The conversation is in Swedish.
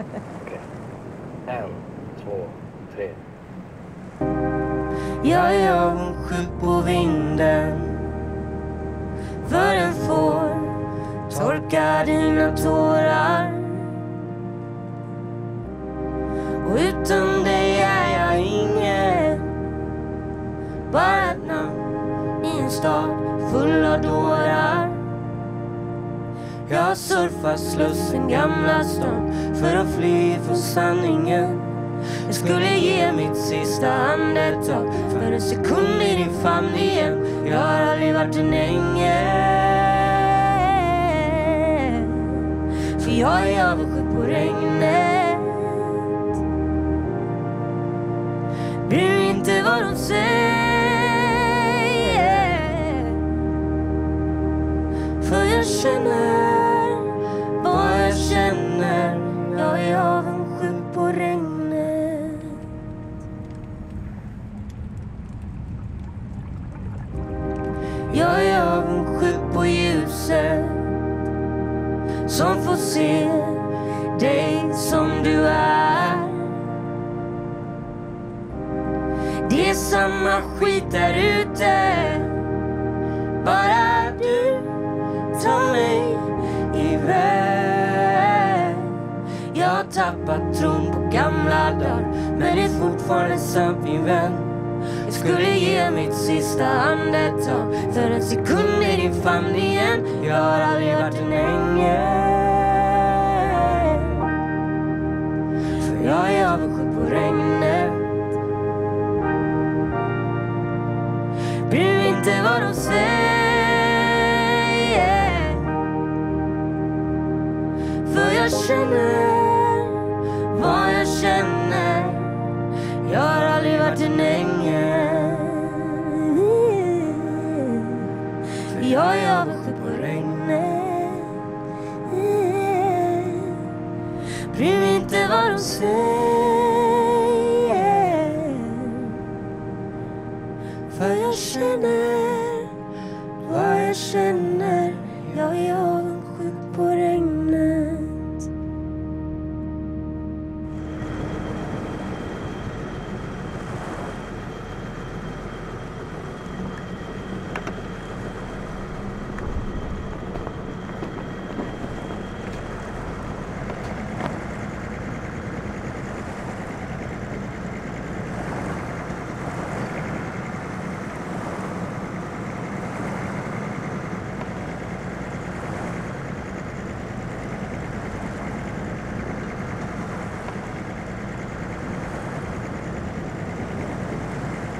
Okej. 1, 2, 3. Jag är avundsjuk på vinden, för den får torka dina tårar. Och utan dig är jag ingen, bara ett namn i en stad full av dårar. Jag surfar Slussen, Gamla stan, för att fly från sanningen. Jag skulle ge mitt sista andetag för en sekund i din famn igen. Jag har aldrig varit en ängel, för jag är avundsjuk på regnet. Bryr mig inte vad de säger, för jag känner vad jag känner. Jag är avundsjuk på regnet. Jag är avundsjuk på ljuset som får se dig som du är. Det är samma skit där ute, bara du tar mig iväg. Jag har tappat tron på gamla dagar, men det är fortfarande sant min vän. Jag skulle ge mitt sista andetag för en sekund i din famn igen. Jag har aldrig varit en ängel, för jag är avundsjuk på regnet. Bryr mig inte vad de säger, för jag känner vad jag känner. Jag har aldrig varit en ängel, för jag är avundsjuk på regnet. Bryr mig inte vad de säger, för jag känner vad jag känner. Jag är